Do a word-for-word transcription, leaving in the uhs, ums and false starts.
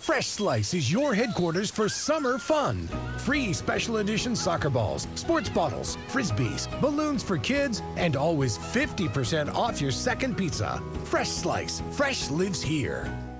Fresh Slice is your headquarters for summer fun. Free special edition soccer balls, sports bottles, Frisbees, balloons for kids, and always fifty percent off your second pizza. Fresh Slice. Fresh lives here.